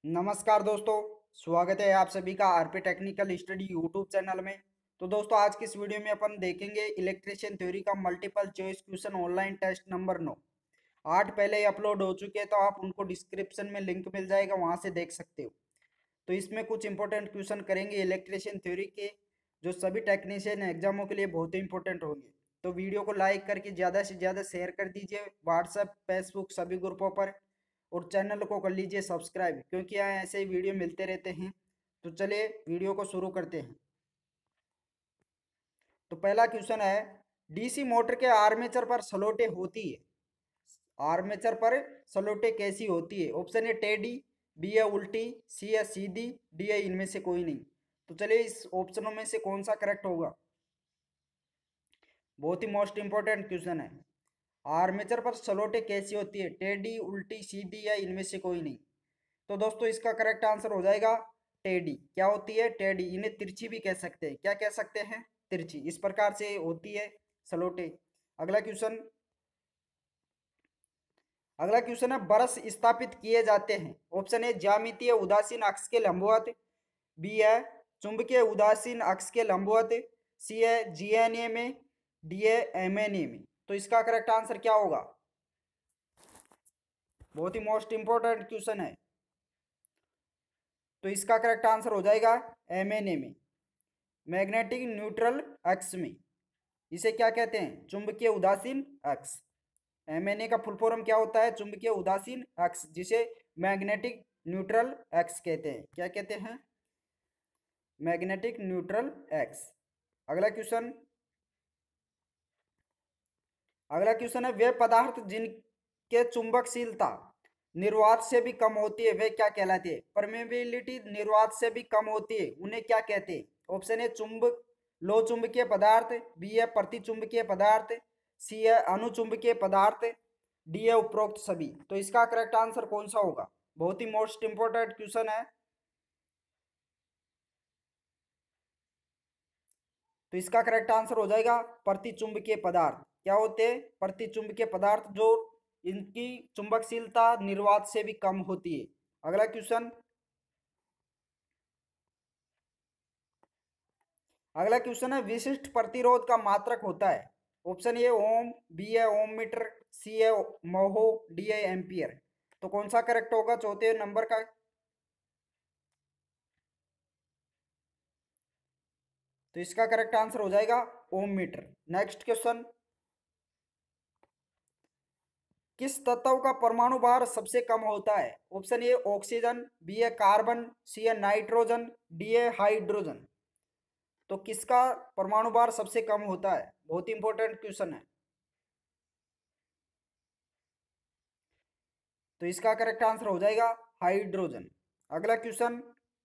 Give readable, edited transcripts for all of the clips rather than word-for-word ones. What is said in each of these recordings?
नमस्कार दोस्तों। स्वागत है आप सभी का RP technical study YouTube channel में। तो दोस्तों आज की इस वीडियो में अपन देखेंगे इलेक्ट्रिशियन थ्योरी का multiple choice question online test number 9। 8 पहले ही अपलोड हो चुके हैं, तो आप उनको डिस्क्रिप्शन में लिंक मिल जाएगा, वहां से देख सकते हो। तो इसमें कुछ इंपॉर्टेंट क्वेश्चन करेंगे इलेक्ट्रिशियन थ्योरी के, जो सभी टेक्नीशियन एग्जामों के लिए बहुत ही इंपॉर्टेंट होंगे। तो वीडियो को लाइक करके ज़्यादा से ज़्यादा शेयर कर दीजिए व्हाट्सएप फेसबुक सभी ग्रुपों पर, और चैनल को कर लीजिए सब्सक्राइब, क्योंकि यहाँ ऐसे ही वीडियो मिलते रहते हैं। तो चलिए वीडियो को शुरू करते हैं। तो पहला क्वेश्चन है, डीसी मोटर के आर्मेचर पर सलोटे होती है, आर्मेचर पर सलोटे कैसी होती है? ऑप्शन ए टेढ़ी, बी है उल्टी, सी है सीधी, डी है इनमें से कोई नहीं। तो चलिए इस ऑप्शनों में से कौन सा करेक्ट होगा? बहुत ही मोस्ट इंपॉर्टेंट क्वेश्चन है। आर्मेचर पर सलोटे कैसी होती है? टेढ़ी, उल्टी, सीधी या इनमें से कोई नहीं। तो दोस्तों इसका करेक्ट आंसर हो जाएगा टेढ़ी। क्या होती है? टेढ़ी। इन्हें तिरछी भी कह सकते हैं। क्या कह सकते हैं? तिरछी। इस प्रकार से होती है सलोटे। अगला क्वेश्चन, अगला क्वेश्चन है, बरस स्थापित किए जाते हैं। ऑप्शन ए ज्यामितीय उदासीन अक्ष के लंबवत, बी है चुंबकीय उदासीन अक्ष के लंबवत, सी है जीएनए में, डी है एमएनए में। तो इसका करेक्ट आंसर क्या होगा? बहुत ही मोस्ट इंपॉर्टेंट क्वेश्चन है। तो इसका करेक्ट आंसर हो जाएगा एमएनए में, मैग्नेटिक न्यूट्रल अक्ष में। इसे क्या कहते हैं? चुंबकीय उदासीन अक्ष। एमएनए का फुल फॉर्म क्या होता है? चुंबकीय उदासीन अक्ष, जिसे मैग्नेटिक न्यूट्रल अक्ष कहते हैं। क्या कहते हैं? मैग्नेटिक न्यूट्रल अक्ष। अगला क्वेश्चन, अगला क्वेश्चन है, वे पदार्थ जिनके चुंबकशीलता निर्वात से भी कम होती है वे क्या कहलाते हैं? परमेबिलिटी निर्वात से भी कम होती है, उन्हें क्या कहते हैं? ऑप्शन ए चुंबक लो चुंबकीय पदार्थ, बी है प्रति चुंबकीय पदार्थ, सी है अनुचुंबकीय पदार्थ, डी है उपरोक्त सभी। तो इसका करेक्ट आंसर कौन सा होगा? बहुत ही मोस्ट इंपोर्टेंट क्वेश्चन है। तो इसका करेक्ट आंसर हो जाएगा प्रति चुंबकीय पदार्थ। क्या होते हैं? प्रति चुंबकीय पदार्थ, जो इनकी चुंबकशीलता निर्वात से भी कम होती है। अगला क्वेश्चन, अगला क्वेश्चन है, विशिष्ट प्रतिरोध का मात्रक होता है। ऑप्शन ए ओम, बी है ओम मीटर, सी है मोहो, डी है एम्पियर। तो कौन सा करेक्ट होगा चौथे नंबर का? तो इसका करेक्ट आंसर हो जाएगा ओम मीटर। नेक्स्ट क्वेश्चन, किस तत्व का परमाणु भार सबसे कम होता है? ऑप्शन ए ऑक्सीजन, बी है कार्बन, सी है नाइट्रोजन, डी है हाइड्रोजन। तो किसका परमाणु भार सबसे कम होता है? बहुत ही इंपॉर्टेंट क्वेश्चन है। तो इसका करेक्ट आंसर हो जाएगा हाइड्रोजन। अगला क्वेश्चन,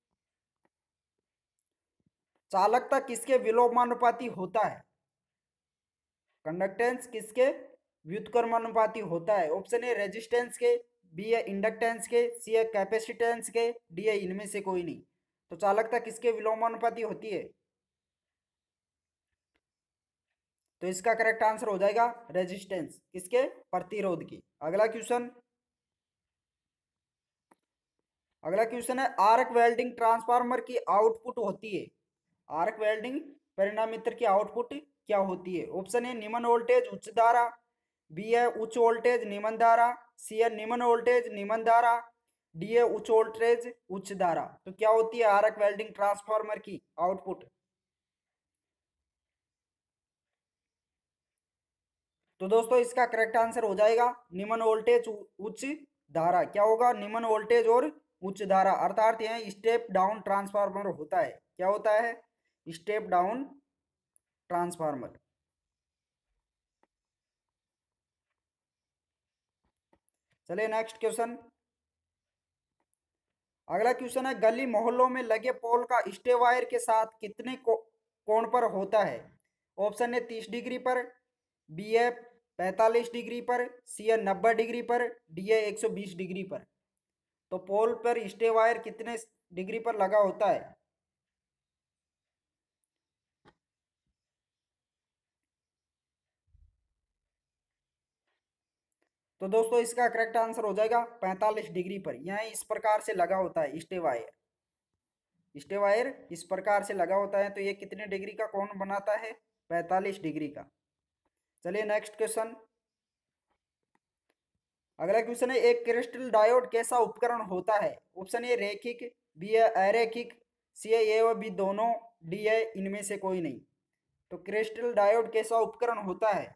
चालकता किसके विलोमानुपाती होता है? कंडक्टेंस किसके व्युत्क्रमानुपाती होता है? ऑप्शन ए रेजिस्टेंस के, बी है इंडक्टेंस के, सी है कैपेसिटेंस के, डी है इनमें से कोई नहीं। तो चालकता किसके विलोमानुपाती होती है? तो इसका करेक्ट आंसर हो जाएगा रेजिस्टेंस, किसके? प्रतिरोध की। अगला क्वेश्चन, अगला क्वेश्चन है, आर्क वेल्डिंग ट्रांसफार्मर की आउटपुट होती है। आर्क वेल्डिंग परिणामित्र की आउटपुट क्या होती है? ऑप्शन ए निम्न वोल्टेज उच्च धारा, बी है उच्च वोल्टेज निम्न धारा, सी है निम्न वोल्टेज निम्न धारा, डी है उच्च वोल्टेज उच्च धारा। तो क्या होती है आर्क वेल्डिंग ट्रांसफार्मर की आउटपुट? तो दोस्तों इसका करेक्ट आंसर हो जाएगा निम्न वोल्टेज उच्च धारा। क्या होगा? निम्न वोल्टेज और उच्च धारा, अर्थात यह स्टेप डाउन ट्रांसफार्मर होता है। क्या होता है? Step down transformer. चलिए नेक्स्ट क्वेश्चन, अगला क्वेश्चन है, गली मोहल्लों में लगे पोल का स्टे वायर के साथ कितने कोण पर होता है? ऑप्शन है 30 डिग्री पर, बी है 45 डिग्री पर, सी है 90 डिग्री पर, डी है 120 डिग्री पर। तो पोल पर स्टे वायर कितने डिग्री पर लगा होता है? तो दोस्तों इसका करेक्ट आंसर हो जाएगा 45 डिग्री पर। यह इस प्रकार से लगा होता है स्टे वायर। स्टे वायर इस प्रकार से लगा होता है, तो ये कितने डिग्री का कोण बनाता है? 45 डिग्री का। चलिए नेक्स्ट क्वेश्चन। अगला क्वेश्चन है, एक क्रिस्टल डायोड कैसा उपकरण होता है? ऑप्शन ए रैखिक, बी है अरैखिक, सी है ए व बी दोनों, डी है इनमें से कोई नहीं। तो क्रिस्टल डायोड कैसा उपकरण होता है?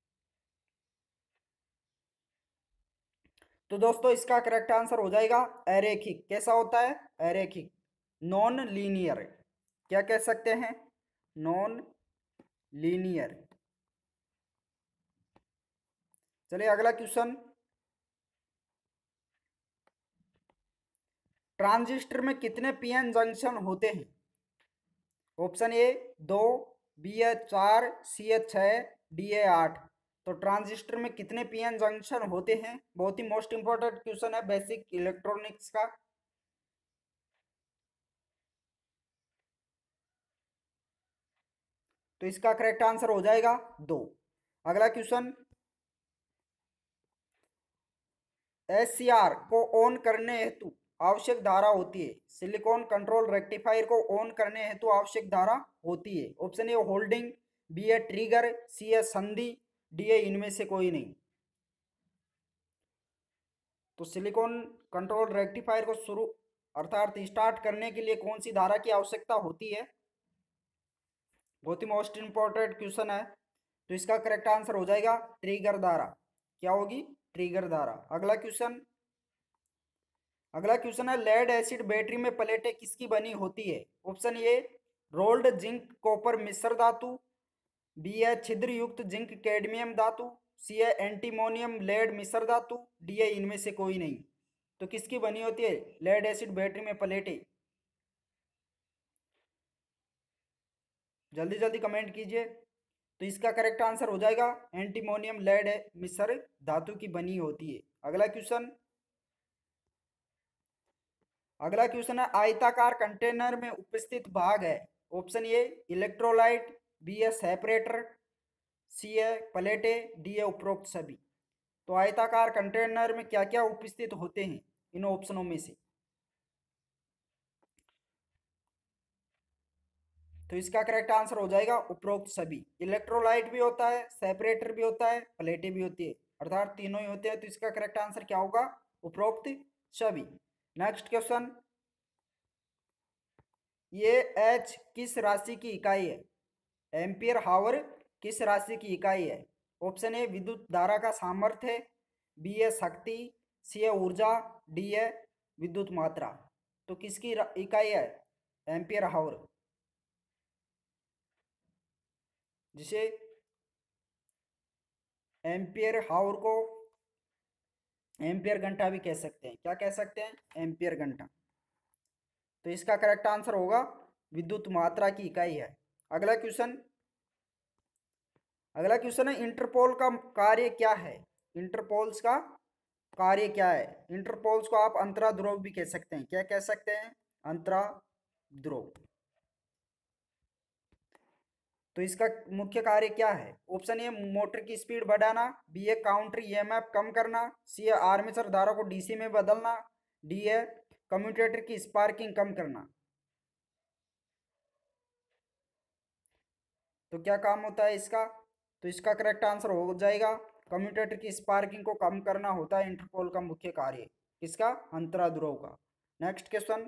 तो दोस्तों इसका करेक्ट आंसर हो जाएगा अरैखिक। कैसा होता है? अरैखिक, नॉन लीनियर। क्या कह सकते हैं? Non linear. चलिए अगला क्वेश्चन। ट्रांजिस्टर में कितने पीएन जंक्शन होते हैं? ऑप्शन ए 2, बी है 4, सी है 6, डी है 8। तो ट्रांजिस्टर में कितने पीएन जंक्शन होते हैं? बहुत ही मोस्ट इंपॉर्टेंट क्वेश्चन है बेसिक इलेक्ट्रॉनिक्स का। तो इसका करेक्ट आंसर हो जाएगा 2। अगला क्वेश्चन, एससीआर को ऑन करने हेतु आवश्यक धारा होती है। सिलिकॉन कंट्रोल रेक्टिफायर को ऑन करने हेतु आवश्यक धारा होती है। ऑप्शन ए होल्डिंग, बी ए ट्रिगर, सी ए संधि, डी ए इनमें से कोई नहीं। तो सिलिकॉन कंट्रोल रेक्टिफायर को शुरू अर्थात स्टार्ट करने के लिए कौन सी धारा की आवश्यकता होती है? बहुत ही मोस्ट इंपॉर्टेंट क्वेश्चन है। तो इसका करेक्ट आंसर हो जाएगा ट्रिगर धारा। क्या होगी? ट्रिगर धारा। अगला क्वेश्चन है, लेड एसिड बैटरी में प्लेटें किसकी बनी होती है? Option A rolled zinc copper मिश्र धातु, बी है छिद्र युक्त जिंक कैडमियम धातु, सी है एंटीमोनियम लेड मिश्र धातु, डी है इनमें से कोई नहीं। तो किसकी बनी होती है लेड एसिड बैटरी में प्लेटें? जल्दी जल्दी कमेंट कीजिए। तो इसका करेक्ट आंसर हो जाएगा एंटीमोनियम लेड मिश्र धातु की बनी होती है। अगला क्वेश्चन है, आयताकार कंटेनर में उपस्थित भाग है। ऑप्शन ए इलेक्ट्रोलाइट, बी है सेपरेटर, सी है प्लेटे, डी है उपरोक्त सभी। तो आयताकार कंटेनर में क्या क्या उपस्थित होते हैं इन ऑप्शनों में से? तो इसका करेक्ट आंसर हो जाएगा उपरोक्त सभी। इलेक्ट्रोलाइट भी होता है, सेपरेटर भी होता है, प्लेटें भी होती है, अर्थात तीनों ही होते हैं। तो इसका करेक्ट आंसर क्या होगा? उपरोक्त सभी। नेक्स्ट क्वेश्चन, ये एच किस राशि की इकाई है? एम्पियर हावर किस राशि की इकाई है? ऑप्शन ए विद्युत धारा का सामर्थ्य है, बी है शक्ति, सी है ऊर्जा, डी है विद्युत मात्रा। तो किसकी इकाई है एम्पियर हावर, जिसे एम्पियर हावर को एम्पियर घंटा भी कह सकते हैं। क्या कह सकते हैं? एम्पियर घंटा। तो इसका करेक्ट आंसर होगा विद्युत मात्रा की इकाई है। अगला क्वेश्चन है, इंटरपोल का कार्य क्या है? इंटरपोल्स का कार्य क्या है? इंटरपोल्स को आप अंतरा ध्रुव भी कह सकते हैं। क्या कह सकते हैं? अंतरा ध्रुव। तो इसका मुख्य कार्य क्या है? ऑप्शन ए मोटर की स्पीड बढ़ाना, बी ए काउंटर ईएमएफ कम करना, सी ए आर्मेचर धारा को डीसी में बदलना, डी ए कम्यूटेटर की स्पार्किंग कम करना। तो क्या काम होता है इसका? तो इसका करेक्ट आंसर हो जाएगा कम्यूटेटर की स्पार्किंग को कम करना होता है इंटरपोल का मुख्य कार्य। किसका? अंतरा ध्रुव का। Next question.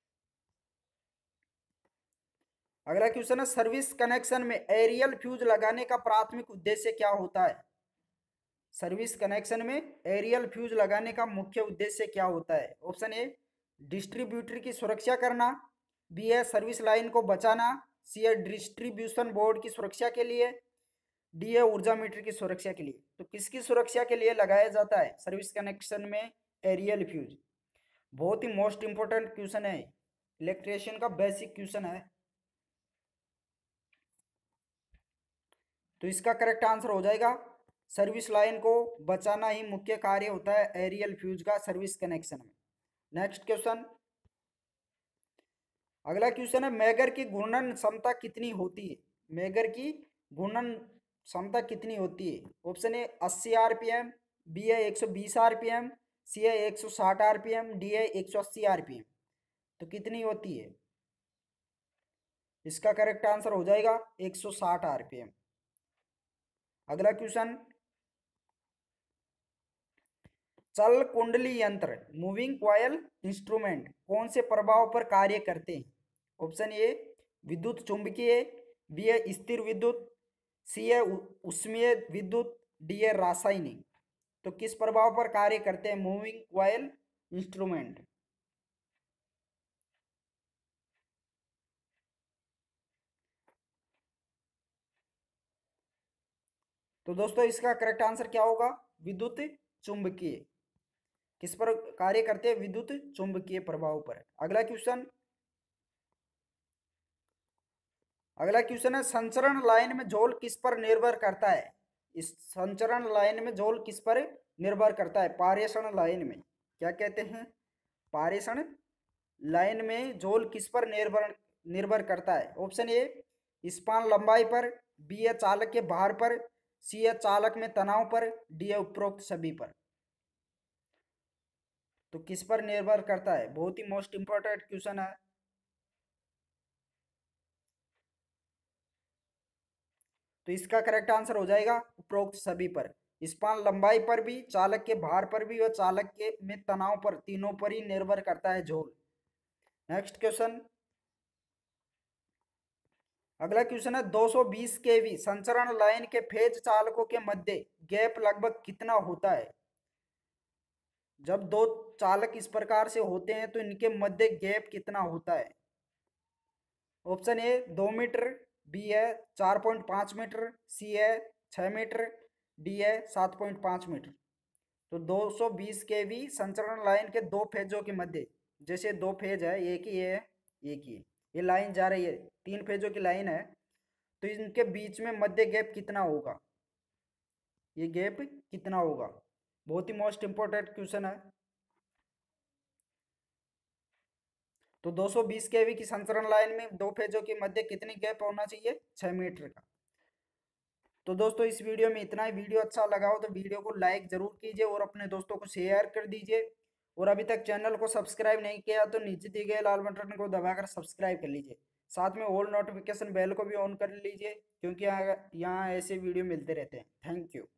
अगला क्वेश्चन है, सर्विस कनेक्शन में एरियल फ्यूज लगाने का प्राथमिक उद्देश्य क्या होता है? सर्विस कनेक्शन में एरियल फ्यूज लगाने का मुख्य उद्देश्य क्या होता है? ऑप्शन ए डिस्ट्रीब्यूटर की सुरक्षा करना, बी है सर्विस लाइन को बचाना, सी है डिस्ट्रीब्यूशन बोर्ड की सुरक्षा के लिए, डी है ऊर्जा मीटर की सुरक्षा के लिए। तो किसकी सुरक्षा के लिए लगाया जाता है सर्विस कनेक्शन में एरियल फ्यूज? बहुत ही मोस्ट इंपोर्टेंट क्वेश्चन है, इलेक्ट्रिशियन का बेसिक क्वेश्चन है। तो इसका करेक्ट आंसर हो जाएगा सर्विस लाइन को बचाना ही मुख्य कार्य होता है एरियल फ्यूज का सर्विस कनेक्शन में। Next question. अगला क्वेश्चन है, मैगर की घूर्णन क्षमता कितनी होती है? मैगर की घूर्णन क्षमता कितनी होती है? ऑप्शन ए 80 आरपीएम, बी है 120 आरपीएम, सी है 160 आरपीएम, डी है 180 आरपीएम। तो कितनी होती है? इसका करेक्ट आंसर हो जाएगा 160 आरपीएम। अगला क्वेश्चन, चल कुंडली यंत्र मूविंग कॉयल इंस्ट्रूमेंट कौन से प्रभाव पर कार्य करते हैं? ऑप्शन ए विद्युत चुंबकीय, बी है स्थिर विद्युत, सी है उष्मीय विद्युत, डी है रासायनिक। तो किस प्रभाव पर कार्य करते हैं मूविंग कॉयल इंस्ट्रूमेंट? तो दोस्तों इसका करेक्ट आंसर क्या होगा? विद्युत चुंबकीय। किस पर कार्य करते हैं? विद्युत चुंबकीय प्रभाव पर। अगला क्वेश्चन है संचरण लाइन में झोल किस पर निर्भर करता है? इस संचरण लाइन में झोल किस पर निर्भर करता है? पारेषण लाइन में क्या कहते हैं? पारेषण लाइन में झोल किस पर निर्भर निर्भर करता है? ऑप्शन ए स्पान लंबाई पर, बी है चालक के भार पर, सी है चालक में तनाव पर, डी है उपरोक्त सभी पर। तो किस पर निर्भर करता है? बहुत ही मोस्ट इंपोर्टेंट क्वेश्चन है। तो इसका करेक्ट आंसर हो जाएगा उपरोक्त सभी पर। स्पान लंबाई पर भी, चालक के भार पर भी और चालक के में तनाव पर, तीनों पर ही निर्भर करता है झोल। नेक्स्ट क्वेश्चन, अगला क्वेश्चन है 220 केवी संचरण लाइन के फेज चालकों के मध्य गैप लगभग कितना होता है? जब दो चालक इस प्रकार से होते हैं तो इनके मध्य गैप कितना होता है? ऑप्शन ए 2 मीटर, बी है 4.5 मीटर, सी है 6 मीटर, डी है 7.5 मीटर। तो 220 केवी संचरण लाइन के दो फेजों के मध्य, जैसे दो फेज है, एक ही है, एक ही है, ये लाइन जा रही है, 3 फेजों की लाइन है, तो इनके बीच में मध्य गैप कितना होगा? ये गैप कितना होगा? बहुत ही मोस्ट इंपोर्टेंट क्वेश्चन है। तो 220 केवी की संचरण लाइन में दो फेजों के मध्य कितनी गैप होना चाहिए? 6 मीटर का। तो दोस्तों इस वीडियो में इतना ही। वीडियो अच्छा लगा हो तो वीडियो को लाइक जरूर कीजिए और अपने दोस्तों को शेयर कर दीजिए। और अभी तक चैनल को सब्सक्राइब नहीं किया तो नीचे दिए गए लाल बटन को दबाकर सब्सक्राइब कर लीजिए। साथ में ऑल नोटिफिकेशन बेल को भी ऑन कर लीजिए, क्योंकि यहाँ ऐसे वीडियो मिलते रहते हैं। Thank you.